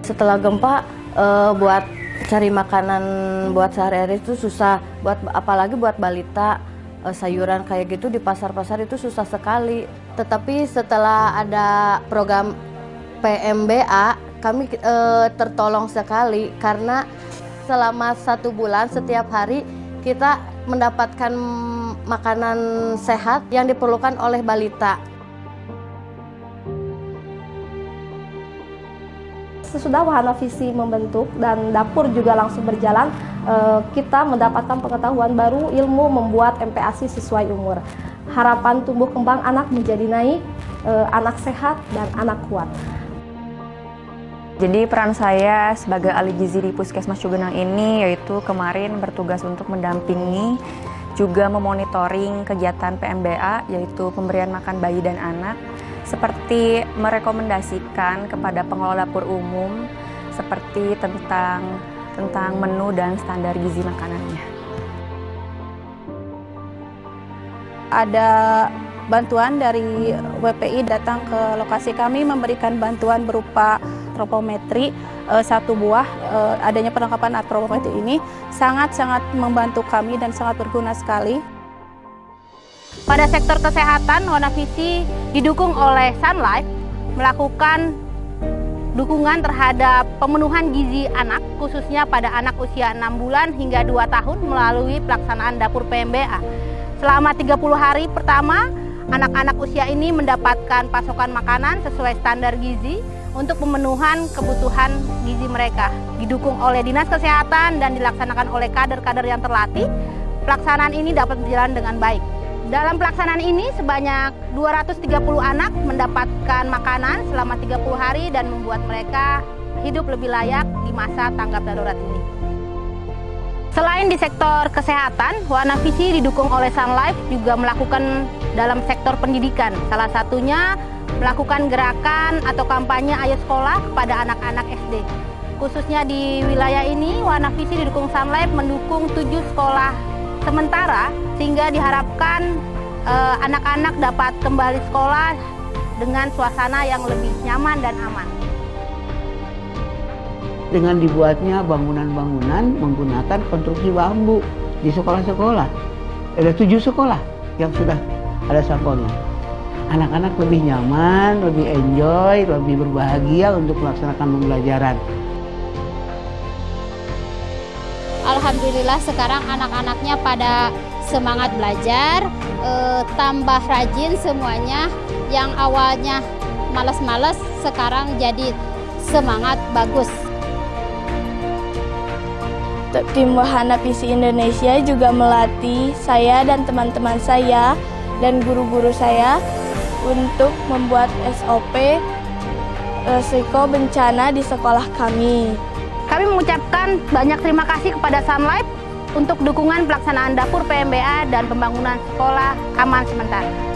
Setelah gempa, buat cari makanan buat sehari-hari itu susah, apalagi buat balita, sayuran kayak gitu di pasar-pasar itu susah sekali. Tetapi setelah ada program PMBA, kami tertolong sekali karena selama 1 bulan setiap hari kita mendapatkan makanan sehat yang diperlukan oleh balita. Sesudah wahana visi membentuk dan dapur juga langsung berjalan, kita mendapatkan pengetahuan baru, ilmu membuat MPASI sesuai umur. Harapan tumbuh kembang anak menjadi naik, anak sehat dan anak kuat. Jadi peran saya sebagai ahli gizi di Puskesmas Cugenang ini yaitu kemarin bertugas untuk mendampingi, juga memonitoring kegiatan PMBA yaitu pemberian makan bayi dan anak, seperti merekomendasikan kepada pengelola dapur umum seperti tentang menu dan standar gizi makanannya. Ada bantuan dari WPI datang ke lokasi kami memberikan bantuan berupa antropometri 1 buah. Adanya perlengkapan antropometri ini sangat-sangat membantu kami dan sangat berguna sekali. Pada sektor kesehatan, Wahana Visi didukung oleh Sun Life melakukan dukungan terhadap pemenuhan gizi anak, khususnya pada anak usia 6 bulan hingga 2 tahun melalui pelaksanaan dapur PMBA. Selama 30 hari pertama, anak-anak usia ini mendapatkan pasokan makanan sesuai standar gizi untuk pemenuhan kebutuhan gizi mereka. Didukung oleh Dinas Kesehatan dan dilaksanakan oleh kader-kader yang terlatih, pelaksanaan ini dapat berjalan dengan baik. Dalam pelaksanaan ini sebanyak 230 anak mendapatkan makanan selama 30 hari dan membuat mereka hidup lebih layak di masa tanggap darurat ini. Selain di sektor kesehatan, Wahana Visi didukung oleh Sun Life juga melakukan dalam sektor pendidikan. Salah satunya melakukan gerakan atau kampanye Ayo Sekolah kepada anak-anak SD. Khususnya di wilayah ini, Wahana Visi didukung Sun Life mendukung 7 sekolah sementara sehingga diharapkan anak-anak dapat kembali sekolah dengan suasana yang lebih nyaman dan aman. Dengan dibuatnya bangunan-bangunan menggunakan konstruksi bambu di sekolah-sekolah. Ada 7 sekolah yang sudah ada sampelnya. Anak-anak lebih nyaman, lebih enjoy, lebih berbahagia untuk melaksanakan pembelajaran. Alhamdulillah sekarang anak-anaknya pada semangat belajar, tambah rajin semuanya. Yang awalnya malas-malas sekarang jadi semangat bagus. Tim Wahana Visi Indonesia juga melatih saya dan teman-teman saya dan guru-guru saya untuk membuat SOP risiko bencana di sekolah kami. Kami mengucapkan banyak terima kasih kepada Sun Life untuk dukungan pelaksanaan dapur PMBA dan pembangunan sekolah aman sementara.